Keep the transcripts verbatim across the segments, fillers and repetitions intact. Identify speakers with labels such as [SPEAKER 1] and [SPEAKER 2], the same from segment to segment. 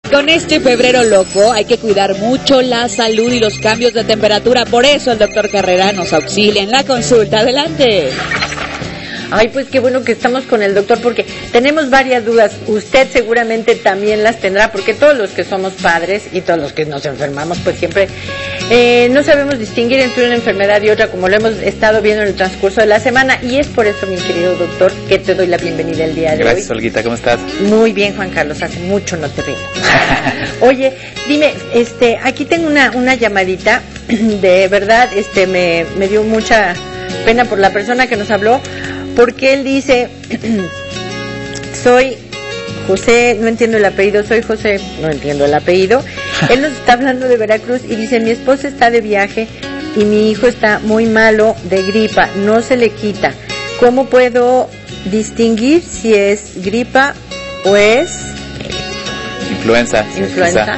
[SPEAKER 1] con este febrero loco hay que cuidar mucho la salud y los cambios de temperatura. Por eso el doctor Carrera nos auxilia en la consulta. Adelante.
[SPEAKER 2] Ay, pues qué bueno que estamos con el doctor, porque tenemos varias dudas. Usted seguramente también las tendrá, porque todos los que somos padres y todos los que nos enfermamos, pues siempre eh, no sabemos distinguir entre una enfermedad y otra, como lo hemos estado viendo en el transcurso de la semana. Y es por eso, mi querido doctor, que te doy la bienvenida el día de
[SPEAKER 3] Gracias,
[SPEAKER 2] hoy.
[SPEAKER 3] Olguita, ¿cómo estás?
[SPEAKER 2] Muy bien, Juan Carlos, hace mucho no te veo. Oye, dime, este, aquí tengo una, una llamadita, de verdad, este, me, me dio mucha pena por la persona que nos habló, porque él dice, soy José, no entiendo el apellido, soy José, no entiendo el apellido. Él nos está hablando de Veracruz y dice, mi esposa está de viaje y mi hijo está muy malo de gripa, no se le quita. ¿Cómo puedo distinguir si es gripa o es
[SPEAKER 3] influenza?
[SPEAKER 2] Influenza.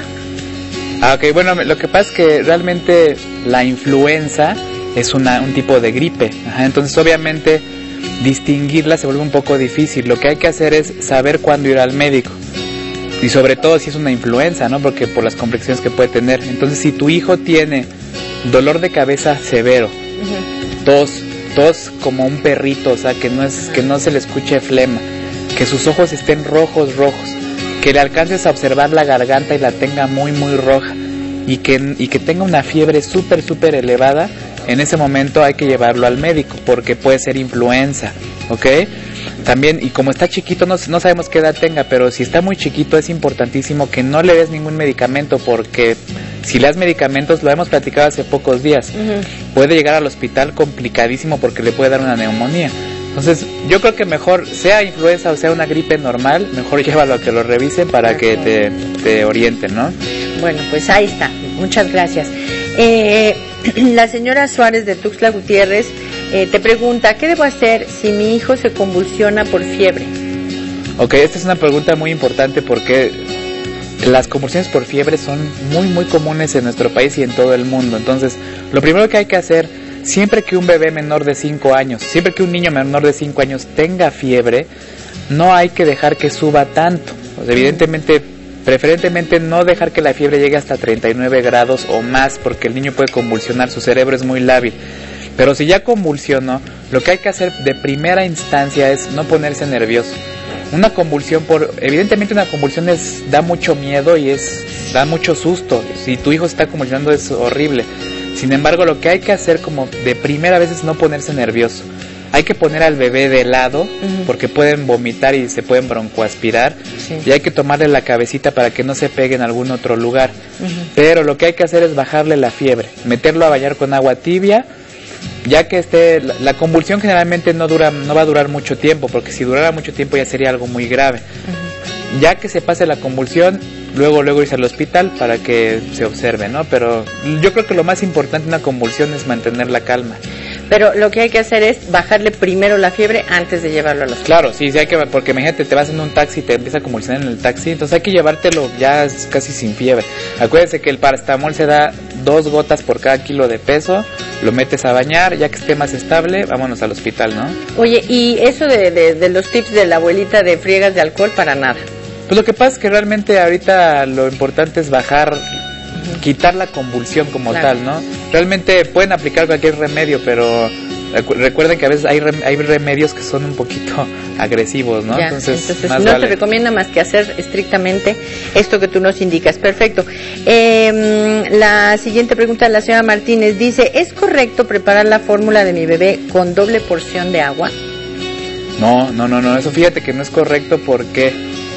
[SPEAKER 3] Ah, ok, bueno, lo que pasa es que realmente la influenza es una, un tipo de gripe. Ajá, entonces obviamente distinguirla se vuelve un poco difícil. Lo que hay que hacer es saber cuándo ir al médico, y sobre todo si es una influenza, ¿no? Porque por las complicaciones que puede tener. Entonces, si tu hijo tiene dolor de cabeza severo, uh-huh. tos, tos como un perrito, o sea, que no es, que no se le escuche flema, que sus ojos estén rojos, rojos, que le alcances a observar la garganta y la tenga muy, muy roja, y que, y que tenga una fiebre súper, súper elevada, en ese momento hay que llevarlo al médico, porque puede ser influenza, ¿ok? También, y como está chiquito, no, no sabemos qué edad tenga, pero si está muy chiquito es importantísimo que no le des ningún medicamento, porque si le das medicamentos, lo hemos platicado hace pocos días, uh-huh. puede llegar al hospital complicadísimo porque le puede dar una neumonía. Entonces, yo creo que mejor, sea influenza o sea una gripe normal, mejor llévalo a que lo revisen para que te, te orienten, ¿no?
[SPEAKER 2] Bueno, pues ahí está. Muchas gracias. Eh, la señora Suárez de Tuxtla Gutiérrez eh, te pregunta, ¿qué debo hacer si mi hijo se convulsiona por fiebre?
[SPEAKER 3] Ok, esta es una pregunta muy importante porque las convulsiones por fiebre son muy, muy comunes en nuestro país y en todo el mundo. Entonces, lo primero que hay que hacer, siempre que un bebé menor de cinco años, siempre que un niño menor de cinco años tenga fiebre, no hay que dejar que suba tanto. Pues, evidentemente, preferentemente no dejar que la fiebre llegue hasta treinta y nueve grados o más, porque el niño puede convulsionar, su cerebro es muy lábil. Pero si ya convulsionó, lo que hay que hacer de primera instancia es no ponerse nervioso. Una convulsión, por evidentemente una convulsión es, da mucho miedo y es da mucho susto. Si tu hijo está convulsionando es horrible. Sin embargo, lo que hay que hacer como de primera vez es no ponerse nervioso. Hay que poner al bebé de lado, uh-huh. porque pueden vomitar y se pueden broncoaspirar, sí. y hay que tomarle la cabecita para que no se pegue en algún otro lugar. Uh-huh. Pero lo que hay que hacer es bajarle la fiebre, meterlo a bañar con agua tibia, ya que esté, la, la convulsión generalmente no dura, no va a durar mucho tiempo, porque si durara mucho tiempo ya sería algo muy grave. Uh-huh. Ya que se pase la convulsión, luego luego irse al hospital para que se observe, ¿no? Pero yo creo que lo más importante en una convulsión es mantener la calma.
[SPEAKER 2] Pero lo que hay que hacer es bajarle primero la fiebre antes de llevarlo al hospital.
[SPEAKER 3] Claro, sí, sí hay que, porque imagínate, te vas en un taxi y te empieza a convulsionar en el taxi, entonces hay que llevártelo ya casi sin fiebre. Acuérdense que el paracetamol se da dos gotas por cada kilo de peso, lo metes a bañar, ya que esté más estable, vámonos al hospital, ¿no?
[SPEAKER 2] Oye, y eso de, de, de los tips de la abuelita de friegas de alcohol, para nada.
[SPEAKER 3] Pues lo que pasa es que realmente ahorita lo importante es bajar, uh-huh. quitar la convulsión como claro. tal, ¿no? Realmente pueden aplicar cualquier remedio, pero recuerden que a veces hay, rem- hay remedios que son un poquito agresivos, ¿no?
[SPEAKER 2] Ya,
[SPEAKER 3] entonces,
[SPEAKER 2] entonces
[SPEAKER 3] más
[SPEAKER 2] no
[SPEAKER 3] vale.
[SPEAKER 2] te recomienda más que hacer estrictamente esto que tú nos indicas. Perfecto. Eh, la siguiente pregunta de la señora Martínez dice, ¿es correcto preparar la fórmula de mi bebé con doble porción de agua?
[SPEAKER 3] No, no, no, no, eso fíjate que no es correcto porque,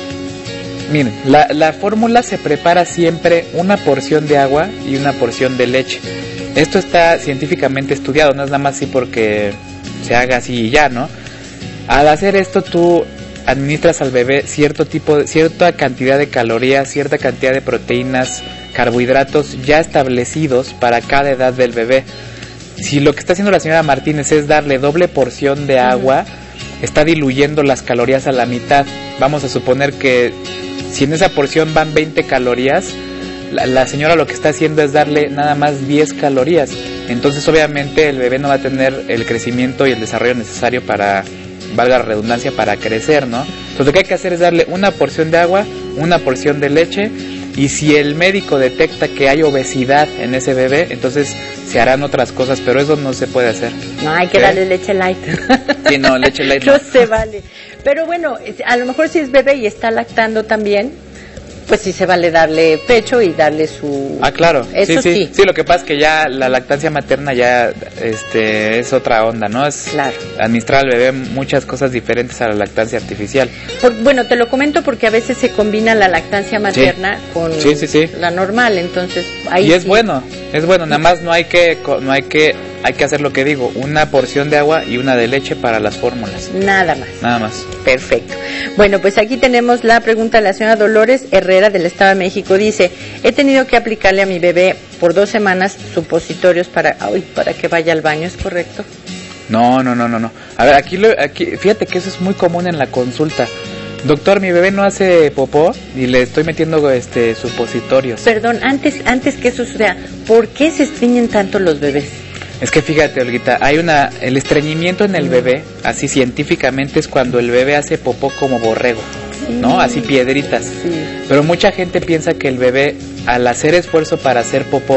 [SPEAKER 3] miren, la, la fórmula se prepara siempre una porción de agua y una porción de leche. Esto está científicamente estudiado, no es nada más así porque se haga así y ya, ¿no? Al hacer esto tú administras al bebé cierto tipo, de, cierta cantidad de calorías, cierta cantidad de proteínas, carbohidratos ya establecidos para cada edad del bebé. Si lo que está haciendo la señora Martínez es darle doble porción de agua, uh-huh. está diluyendo las calorías a la mitad. Vamos a suponer que si en esa porción van veinte calorías, La, la señora lo que está haciendo es darle nada más diez calorías. Entonces obviamente el bebé no va a tener el crecimiento y el desarrollo necesario para, valga la redundancia, para crecer, ¿no? Entonces lo que hay que hacer es darle una porción de agua, una porción de leche y si el médico detecta que hay obesidad en ese bebé, entonces se harán otras cosas, pero eso no se puede hacer.
[SPEAKER 2] No, hay que
[SPEAKER 3] ¿Eh?
[SPEAKER 2] darle leche light.
[SPEAKER 3] Sí, no, leche light
[SPEAKER 2] no.
[SPEAKER 3] no.
[SPEAKER 2] No se vale. Pero bueno, a lo mejor si es bebé y está lactando también, pues sí se vale darle pecho y darle su...
[SPEAKER 3] Ah, claro.
[SPEAKER 2] Eso
[SPEAKER 3] sí, sí.
[SPEAKER 2] sí.
[SPEAKER 3] Sí, lo que pasa es que ya la lactancia materna ya este es otra onda, ¿no? Es
[SPEAKER 2] claro.
[SPEAKER 3] administrar al bebé muchas cosas diferentes a la lactancia artificial.
[SPEAKER 2] Por, bueno, te lo comento porque a veces se combina la lactancia materna
[SPEAKER 3] sí.
[SPEAKER 2] con
[SPEAKER 3] sí, sí, sí.
[SPEAKER 2] la normal, entonces ahí
[SPEAKER 3] Y es
[SPEAKER 2] sí.
[SPEAKER 3] bueno, es bueno, nada más no hay que no hay que hay que hacer lo que digo, una porción de agua y una de leche para las fórmulas.
[SPEAKER 2] Nada más.
[SPEAKER 3] Nada más.
[SPEAKER 2] Perfecto. Bueno, pues aquí tenemos la pregunta de la señora Dolores Herrera del Estado de México. Dice, he tenido que aplicarle a mi bebé por dos semanas supositorios para, ay, para que vaya al baño, ¿es correcto?
[SPEAKER 3] No, no, no, no, no. A ver, aquí, lo, aquí fíjate que eso es muy común en la consulta. Doctor, mi bebé no hace popó y le estoy metiendo este supositorios.
[SPEAKER 2] Perdón, antes antes que eso suceda, ¿por qué se estreñen tanto los bebés?
[SPEAKER 3] Es que fíjate, Olguita, hay una el estreñimiento en el bebé, así científicamente es cuando el bebé hace popó como borrego, sí. ¿no? Así piedritas.
[SPEAKER 2] Sí.
[SPEAKER 3] Pero mucha gente piensa que el bebé al hacer esfuerzo para hacer popó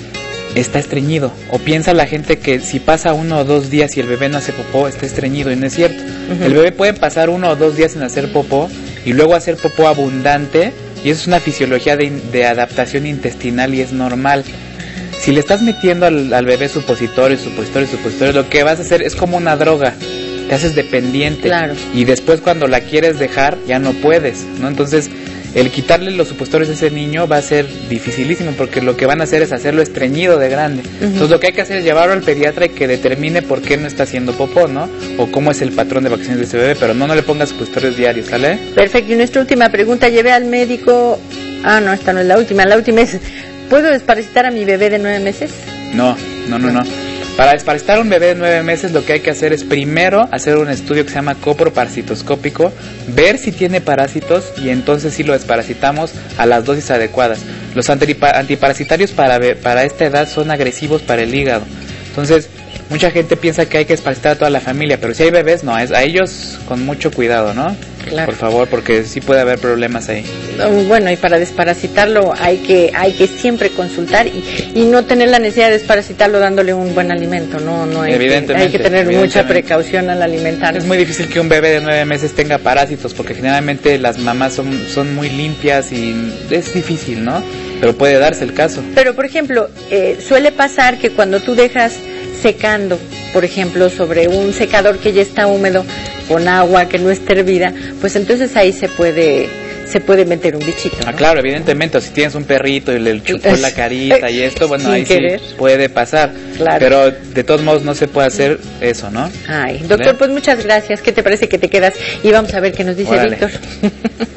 [SPEAKER 3] está estreñido, o piensa la gente que si pasa uno o dos días y el bebé no hace popó está estreñido, y no es cierto. Uh-huh. El bebé puede pasar uno o dos días sin hacer popó y luego hacer popó abundante, y eso es una fisiología de, de adaptación intestinal y es normal. Si le estás metiendo al, al bebé supositorios, supositorios, supositorios, lo que vas a hacer es como una droga, te haces dependiente,
[SPEAKER 2] claro.
[SPEAKER 3] y después cuando la quieres dejar ya no puedes, ¿no? Entonces el quitarle los supositorios a ese niño va a ser dificilísimo, porque lo que van a hacer es hacerlo estreñido de grande. Uh-huh. Entonces lo que hay que hacer es llevarlo al pediatra y que determine por qué no está haciendo popó, ¿no? O cómo es el patrón de vacaciones de ese bebé, pero no, no le pongas supositorios diarios, ¿sale?
[SPEAKER 2] Perfecto, y nuestra última pregunta, llevé al médico, ah no, esta no es la última, la última es, ¿puedo desparasitar a mi bebé de nueve meses?
[SPEAKER 3] No, no, no, no. Para desparasitar a un bebé de nueve meses lo que hay que hacer es primero hacer un estudio que se llama coproparasitoscópico, ver si tiene parásitos y entonces sí lo desparasitamos a las dosis adecuadas. Los antiparasitarios para, para esta edad son agresivos para el hígado. Entonces, mucha gente piensa que hay que desparasitar a toda la familia, pero si hay bebés, no, es a ellos con mucho cuidado, ¿no? Claro. Por favor, porque sí puede haber problemas ahí.
[SPEAKER 2] Bueno, y para desparasitarlo hay que hay que siempre consultar y, y no tener la necesidad de desparasitarlo dándole un buen alimento, no no hay
[SPEAKER 3] evidentemente,
[SPEAKER 2] que, hay que tener mucha precaución al alimentar.
[SPEAKER 3] Es muy difícil que un bebé de nueve meses tenga parásitos, porque generalmente las mamás son, son muy limpias y es difícil, ¿no? Pero puede darse el caso.
[SPEAKER 2] Pero, por ejemplo, eh, suele pasar que cuando tú dejas secando, por ejemplo, sobre un secador que ya está húmedo, con agua que no esté hervida, pues entonces ahí se puede se puede meter un bichito, ¿no?
[SPEAKER 3] Ah, claro, evidentemente, o si tienes un perrito y le chupó la carita y esto, bueno,
[SPEAKER 2] sin
[SPEAKER 3] ahí
[SPEAKER 2] querer.
[SPEAKER 3] Sí puede pasar, claro. Pero de todos modos no se puede hacer eso, ¿no?
[SPEAKER 2] Ay, doctor, ¿vale? Pues muchas gracias. ¿Qué te parece que te quedas? Y vamos a ver qué nos dice
[SPEAKER 3] Órale.
[SPEAKER 2] Víctor.